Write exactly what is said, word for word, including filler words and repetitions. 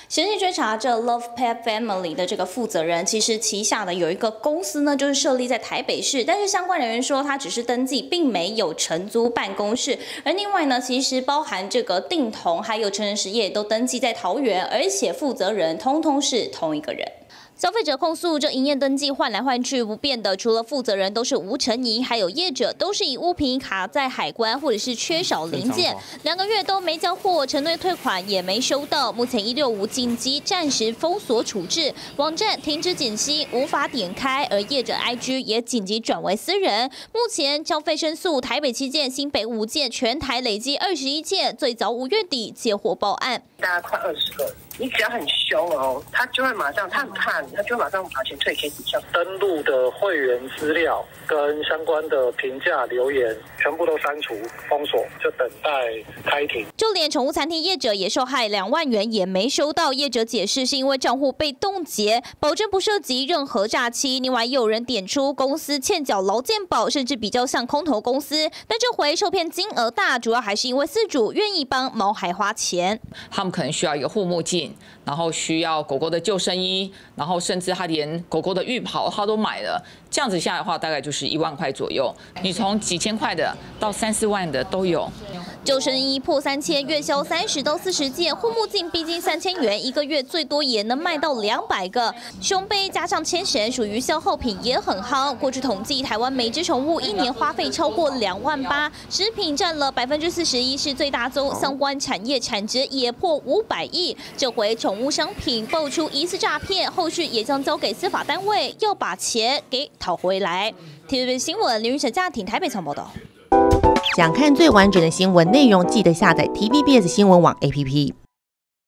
先去追查这 Love Pet Family 的这个负责人，其实旗下的有一个公司呢，就是设立在台北市，但是相关人员说，他只是登记，并没有承租办公室。而另外呢，其实包含这个定同还有成人实业都登记在桃园，而且负责人通通是同一个人。 消费者控诉，这营业登记换来换去不变的，除了负责人都是吴成仪，还有业者都是以物品卡在海关或者是缺少零件，两个月都没交货，承诺退款也没收到。目前一六五紧急暂时封锁处置，网站停止解析，无法点开，而业者 I G 也紧急转为私人。目前消费申诉台北七件，新北五件，全台累积二十一件，最早五月底接获报案， 大概快二十个。 你只要很凶哦，他就会马上，他很怕你，他就会马上把钱退给你。像登录的会员资料跟相关的评价留言，全部都删除封锁，就等待开庭。 就连宠物餐厅业者也受害，两万元也没收到。业者解释是因为账户被冻结，保证不涉及任何诈欺。另外，也有人点出公司欠缴劳健保，甚至比较像空头公司。但这回受骗金额大，主要还是因为饲主愿意帮毛孩花钱。 他们可能需要一个护目镜。 然后需要狗狗的救生衣，然后甚至他连狗狗的浴袍他都买了，这样子下来的话，大概就是一万块左右。你从几千块的到三四万的都有。 救生衣破三千，月销三十到四十件；护目镜毕竟三千元，一个月最多也能卖到两百个。胸杯加上牵绳，属于消耗品，也很夯。过去统计，台湾每只宠物一年花费超过两万八，食品占了百分之四十一，是最大宗。相关产业产值也破五百亿。这回宠物商品爆出疑似诈骗，后续也将交给司法单位，要把钱给讨回来。T V B 新闻林云成家庭台北采访报道。 想看最完整的新闻内容，记得下载 T V B S 新闻网 A P P。